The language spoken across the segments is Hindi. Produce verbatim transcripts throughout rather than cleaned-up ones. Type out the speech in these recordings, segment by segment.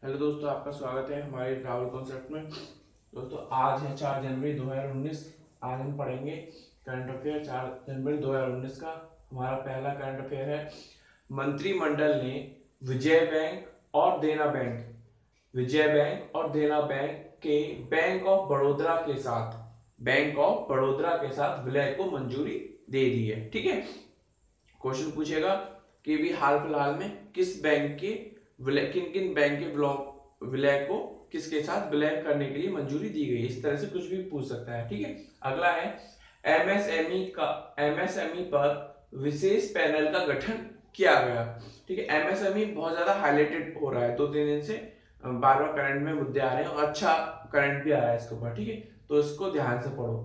हेलो दोस्तों, आपका स्वागत है हमारे ट्रैवल कॉन्सेप्ट में। दोस्तों आज है चार जनवरी दो हज़ार उन्नीस। आज हम पढ़ेंगे करंट अफेयर चार जनवरी दो हज़ार उन्नीस का। हमारा पहला करंट अफेयर है, मंत्रिमंडल ने विजय बैंक और देना बैंक विजय बैंक और देना बैंक के बैंक ऑफ बड़ौदा के साथ बैंक ऑफ बड़ौदा के साथ विलय को मंजूरी दे दी है। ठीक है, क्वेश्चन पूछेगा कि भी हाल फिलहाल में किस बैंक के विलय किन किन बैंक के विलय को किसके साथ विलय करने के लिए मंजूरी दी गई। इस तरह से कुछ भी पूछ सकता है। ठीक है, अगला है एमएसएमई का एमएसएमई पर विशेष पैनल का गठन किया गया। ठीक है, एमएसएमई बहुत ज्यादा हाईलाइटेड हो रहा है, दो तीन दिन से बार बार करंट में मुद्दे आ रहे हैं और अच्छा करंट भी आ रहा है इसके ऊपर। ठीक है, तो इसको ध्यान से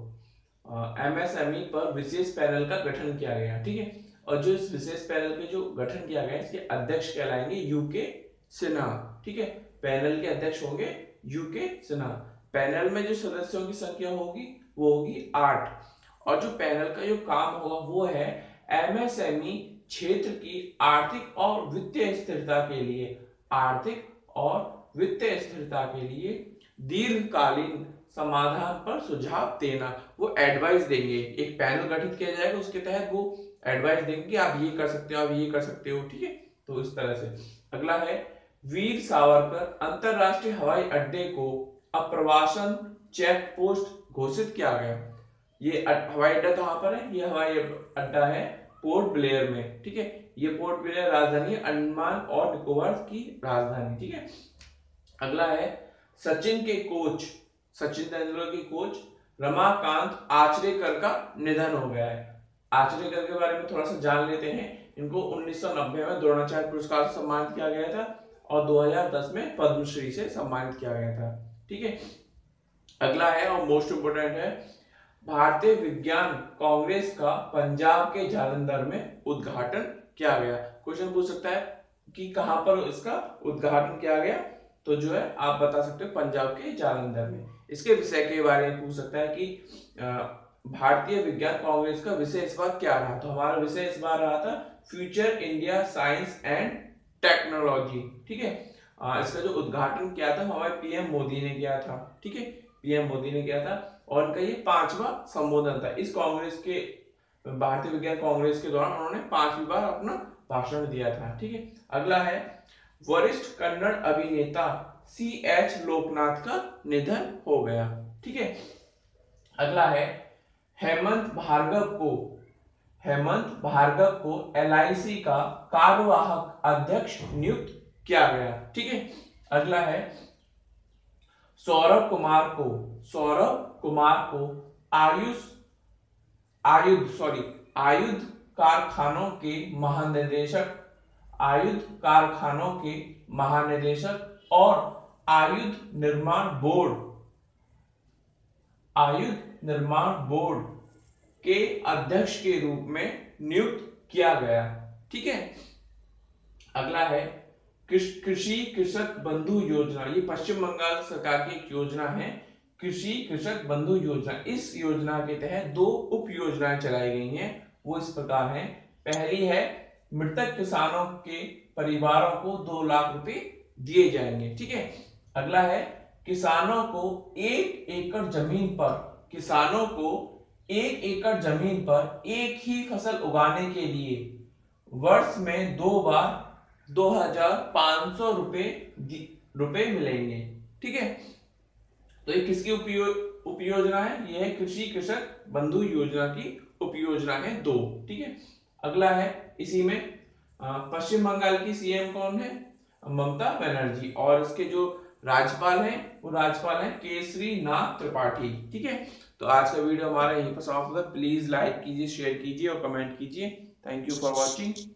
पढ़ो। एमएसएमई पर विशेष पैनल का गठन किया गया। ठीक है, और जो इस विशेष पैनल के जो गठन किया गया इसके अध्यक्ष कहलाएंगे यूके सिन्हा। ठीक है, पैनल के अध्यक्ष होंगे यूके सिन्हा। पैनल में जो सदस्यों की संख्या होगी वो होगी आठ, और जो पैनल का जो काम होगा वो है एमएसएमई क्षेत्र की आर्थिक और वित्तीय स्थिरता के लिए आर्थिक और वित्तीय स्थिरता के लिए दीर्घकालीन समाधान पर सुझाव देना। वो एडवाइस देंगे, एक पैनल गठित किया जाएगा, उसके तहत वो एडवाइस देंगे कि आप ये कर सकते हो, आप ये कर सकते हो। ठीक है, तो इस तरह से। अगला है वीर सावरकर अंतरराष्ट्रीय हवाई अड्डे को अप्रवासन चेक पोस्ट घोषित किया गया। ये हवाई अड्डा कहां पर है? ये हवाई अड्डा है पोर्ट ब्लेयर में। ठीक है, ये पोर्ट ब्लेयर राजधानी अंडमान और निकोबार की राजधानी। ठीक है, अगला है सचिन के कोच सचिन तेंदुलकर के कोच रमाकांत आचरेकर का निधन हो गया है। आचरेकर के बारे में थोड़ा सा जान लेते हैं। इनको उन्नीस सौ नब्बे में द्रोणाचार्य पुरस्कार से सम्मानित किया गया था और दो हज़ार दस में पद्मश्री से सम्मानित किया गया था। ठीक है, अगला है और मोस्ट इंपोर्टेंट है, भारतीय विज्ञान कांग्रेस का पंजाब के जालंधर में उद्घाटन किया गया। क्वेश्चन पूछ सकता है कि कहां पर इसका उद्घाटन किया गया, तो जो है आप बता सकते हो पंजाब के जालंधर में। इसके विषय के बारे में पूछ सकता है कि भारतीय विज्ञान कांग्रेस का विषय इस बार क्या रहा। तो हमारा विषय इस बार रहा था future India science and technology. ठीक है, आ, इसका जो उद्घाटन किया था हमारे पीएम मोदी ने किया था। ठीक है, पीएम मोदी ने किया था और इनका ये पांचवा संबोधन था इस कांग्रेस के भारतीय विज्ञान कांग्रेस के दौरान। उन्होंने पांचवी बार अपना भाषण दिया था। ठीक है, अगला है वरिष्ठ कन्नड़ अभिनेता सी एच लोकनाथ का निधन हो गया। ठीक है, अगला है हेमंत भार्गव को हेमंत भार्गव को एलआईसी का कार्यवाहक अध्यक्ष नियुक्त किया गया। ठीक है, अगला है सौरभ कुमार को सौरभ कुमार को आयुष आयुध सॉरी आयुध कारखानों के महानिदेशक आयुध कारखानों के महानिदेशक और आयुध निर्माण बोर्ड आयुध निर्माण बोर्ड के अध्यक्ष के रूप में नियुक्त किया गया। ठीक है, अगला है कृषि कृषक बंधु योजना। ये पश्चिम बंगाल सरकार की एक योजना है, कृषि कृषक बंधु योजना। इस योजना के तहत दो उप योजनाएं चलाई गई हैं। वो इस प्रकार हैं। पहली है मृतक किसानों के परिवारों को दो लाख रुपए दिए जाएंगे। ठीक है, अगला है किसानों को एक एकड़ जमीन पर किसानों को एक एकड़ जमीन पर एक ही फसल उगाने के लिए वर्ष में दो बार दो हजार पांच सौ रुपए रुपए मिलेंगे। ठीक है, तो ये किसकी उपयोजना है? यह है कृषि कृषक बंधु योजना की उपयोजना है दो। ठीक है, अगला है इसी में पश्चिम बंगाल की सीएम कौन है? ममता बनर्जी, और इसके जो राज्यपाल हैं वो राज्यपाल हैं केसरी नाथ त्रिपाठी। ठीक है, तो आज का वीडियो हमारा यहीं पर समाप्त होता है। प्लीज लाइक कीजिए, शेयर कीजिए और कमेंट कीजिए। Thank you for watching.